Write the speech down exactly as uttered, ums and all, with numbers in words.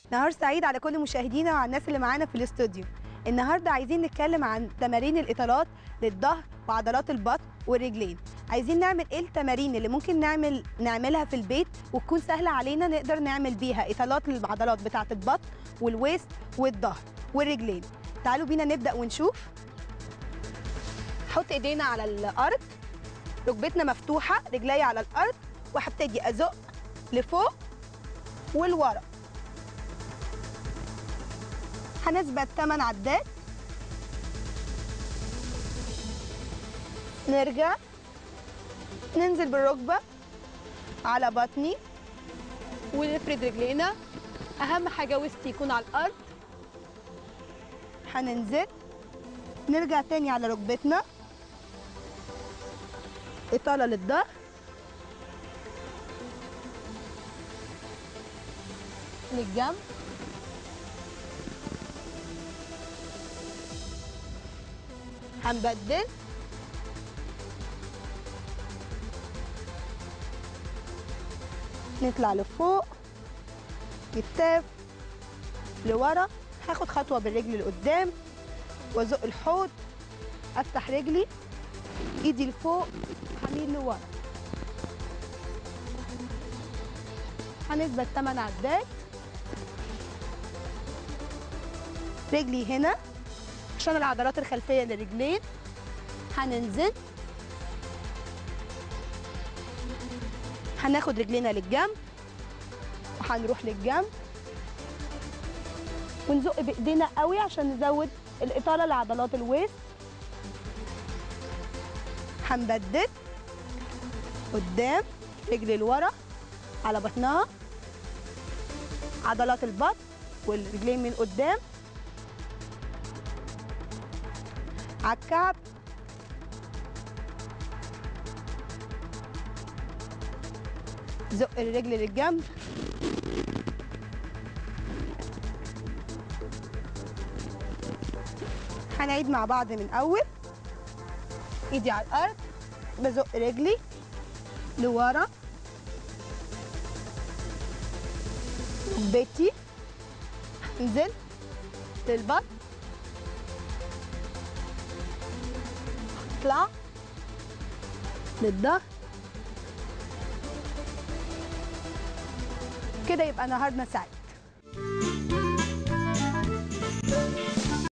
نهار سعيد على كل مشاهدينا وعلى الناس اللي معانا في الاستوديو. النهارده عايزين نتكلم عن تمارين الاطالات للظهر وعضلات البطن والرجلين. عايزين نعمل ايه التمارين اللي ممكن نعمل نعملها في البيت وتكون سهله علينا نقدر نعمل بيها اطالات للعضلات بتاعه البطن والويست والظهر والرجلين. تعالوا بينا نبدا ونشوف. حط ايدينا على الارض، ركبتنا مفتوحه، رجلي على الارض، وهبتدي ازق لفوق ولورا. هنثبت ثماني عدات، نرجع ننزل بالركبه على بطني ونفرد رجلينا. اهم حاجه وسطي يكون على الارض. هننزل نرجع تاني على ركبتنا، اطاله للظهر، للجنب، هنبدل، نطلع لفوق، كتاف لورا، هاخد خطوه بالرجل لقدام وازق الحوض، افتح رجلي، ايدي لفوق، هميل لورا. هنثبت ثماني عدات، رجلي هنا عشان العضلات الخلفيه للرجلين. هننزل، هناخد رجلينا للجنب وهنروح للجنب ونزق بايدينا قوي عشان نزود الاطاله لعضلات الويست. هنبدل قدام، رجلي لورا على بطنها، عضلات البطن والرجلين من قدام على الكعب، زق الرجل للجنب، هنعيد مع بعض من اول. ايدي على الارض، بزق رجلي لورا، ركبتي، انزل للبطن، اطلع للظهر. كده يبقى نهارنا سعيد.